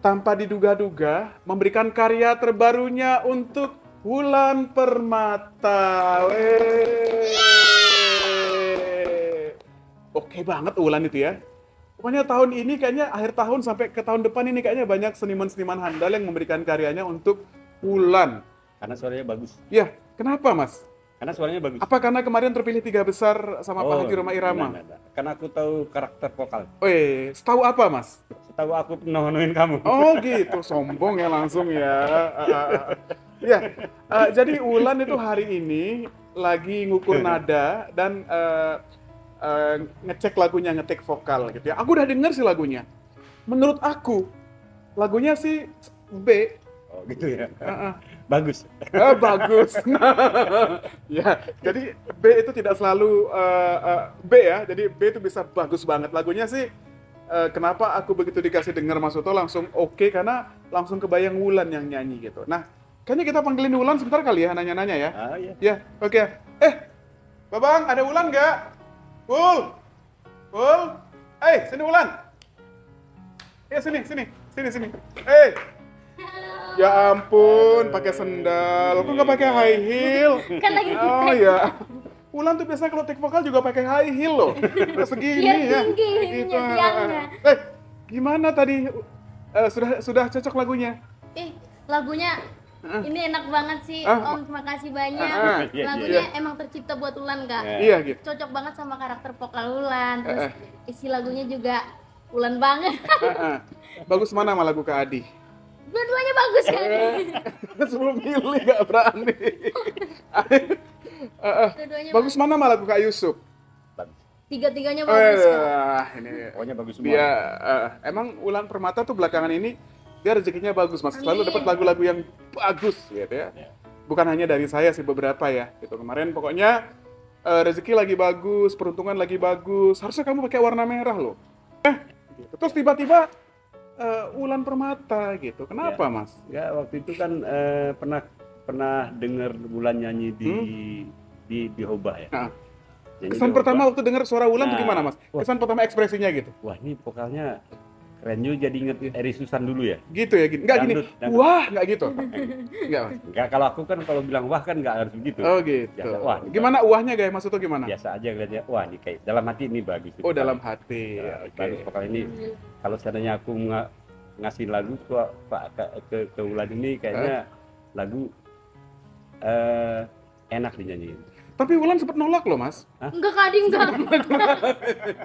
tanpa diduga-duga memberikan karya terbarunya untuk Wulan Permata. Oke banget Wulan itu ya. Pokoknya tahun ini kayaknya akhir tahun sampai ke tahun depan ini kayaknya banyak seniman-seniman handal yang memberikan karyanya untuk Wulan. Karena suaranya bagus. Ya, kenapa Mas? Karena suaranya bagus. Apa karena kemarin terpilih 3 besar sama Pak Haji Rhoma Irama? Enggak. Karena aku tahu karakter vokal. Setahu apa Mas? Setahu aku nonoin kamu. Oh gitu, sombong ya langsung ya. Jadi Wulan itu hari ini lagi ngukur nada dan ngecek lagunya, ngetik vokal gitu ya. Aku udah denger sih lagunya. Menurut aku, lagunya sih B. Oh gitu ya. Bagus. Bagus. Ya, jadi B itu tidak selalu B ya. Jadi B itu bisa bagus banget. Lagunya sih kenapa aku begitu dikasih denger Mas Uto langsung oke, karena langsung kebayang Wulan yang nyanyi gitu. Nah, kayaknya kita panggilin Wulan sebentar kali ya, nanya-nanya ya. Iya. Ya, oke. Babang, ada Wulan nggak? Wul. Sini Wulan. Sini. Ya ampun, pakai sendal. Kok nggak pakai high heel? Kan lagi Oh ya. Wulan tuh biasanya kalau take vokal juga pakai high heel loh. Segini biar ya. tinggi Gitu. tiangnya. Gimana tadi? Sudah cocok lagunya? Lagunya ini enak banget sih, Om. Terima kasih banyak. Lagunya emang tercipta buat Wulan, Kak. Iya gitu. Cocok banget sama karakter vokal Wulan. Terus isi lagunya juga Wulan banget. Bagus mana sama lagu Kak Adi? Dua-duanya bagus kan? Sebelum milih gak berani. Dua-duanya Bagus mana sama lagu Kak Yusuf? Tiga-tiganya bagus kok. Ini Pokoknya bagus semua. dia emang Wulan Permata tuh belakangan ini dia rezekinya bagus Mas. Selalu dapat lagu-lagu yang bagus gitu ya. Bukan hanya dari saya sih, beberapa ya. Gitu kemarin pokoknya rezeki lagi bagus, peruntungan lagi bagus. Harusnya kamu pakai warna merah loh. Gitu. Terus tiba-tiba Wulan Permata gitu. Kenapa Mas? Ya waktu itu kan pernah dengar Wulan nyanyi di Hobah ya. Kesan pertama waktu dengar suara Wulan tuh gimana Mas? Kesan pertama ekspresinya gitu. Wah ini vokalnya keren juga, jadi inget Eri Susan dulu ya. Gitu ya, gini. Enggak gini. Dangdut. Wah, enggak gitu. Enggak Mas. Enggak, kalau aku kan kalau bilang wah kan enggak harus begitu. Oh gitu. Biasa, wah, gimana uahnya guys? Maksudnya gimana? Biasa aja kelihatannya. Wah ini kayak dalam hati ini bagus. Oh dalam hati. Bagus vokal ini. Kalau seandainya aku ngasih lagu ke Wulan ini kayaknya lagu enak dinyanyiin. Tapi Wulan sempat nolak loh Mas. Enggak, Kak Adi, enggak.